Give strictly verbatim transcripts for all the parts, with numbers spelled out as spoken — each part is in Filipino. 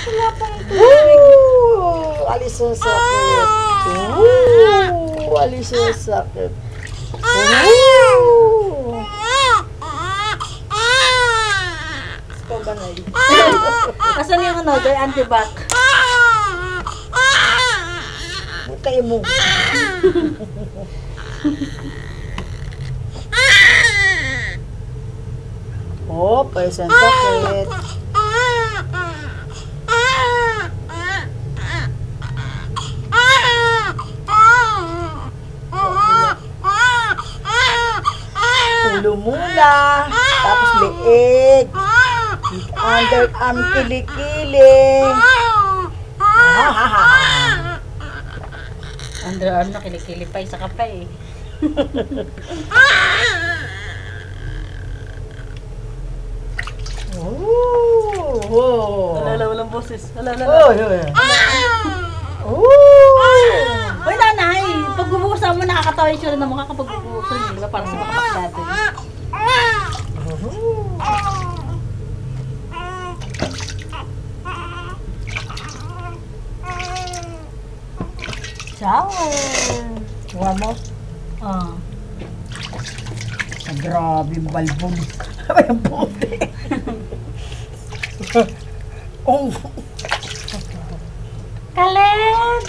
Wala pang tubig. Woo! Alis yung sakit. Woo! Alis yung sakit. Woo! Pabanay. Asan yung ano, yung antibac? Butay mo. Oh, pwes ang sakit. Ulo muna, tapos leeg. Underarm kilikili. Underarm na kilikilipay sa kapay. Oh, oh. Wala, walang boses. Wala, wala. Oh, yeah. Oh. Uy, nanay, pag bubuhusan mo, nakakatawa yung sura na mukha kapag bubuhusan mo, di ba? Para sa mga paklatin. Shower. Huwag mo. Ah. Ah, grabe yung balbon. Ay, ang puti. Oh. Kalit!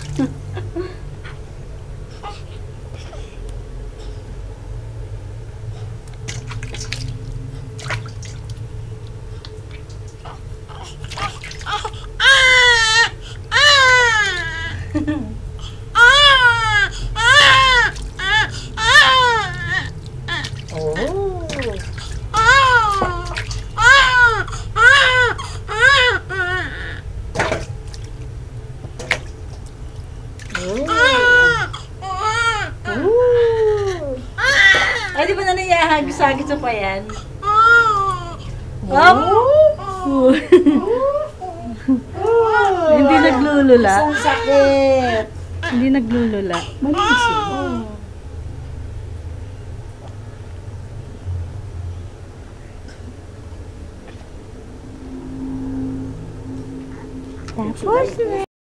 Ay, di ba na niyahagis-hagis sa pa yan? Up! Hindi naglulula. Isang sakit. Hindi naglulula. Malinis yun. Tapos na.